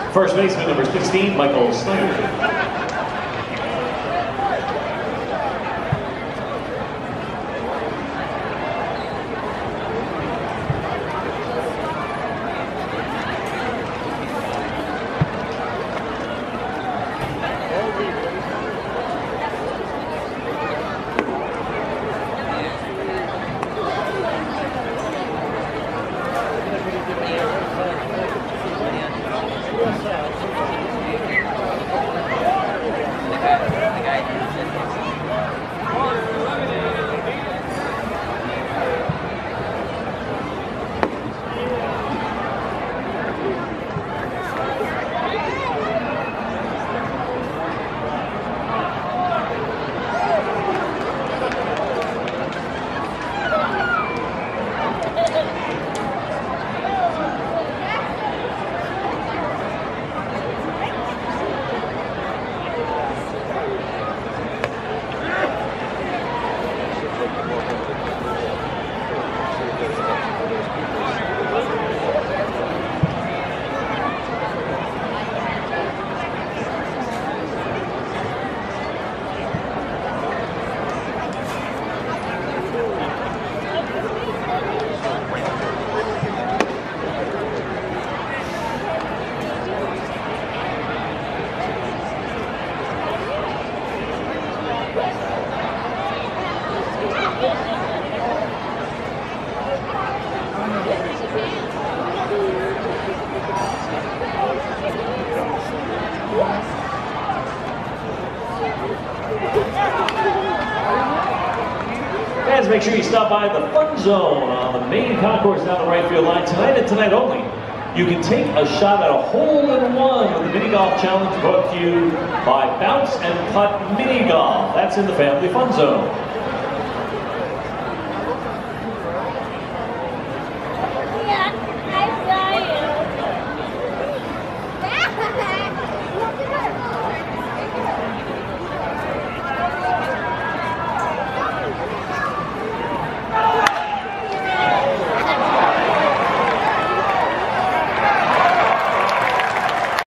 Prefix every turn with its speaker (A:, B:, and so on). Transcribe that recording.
A: First baseman, number 16, Michael Snyder. Fans, make sure you stop by the Fun Zone on the main concourse down the right field line tonight and tonight only. You can take a shot at a hole-in-one with the Mini Golf Challenge brought to you by Bounce and Putt Mini Golf. That's in the Family Fun Zone.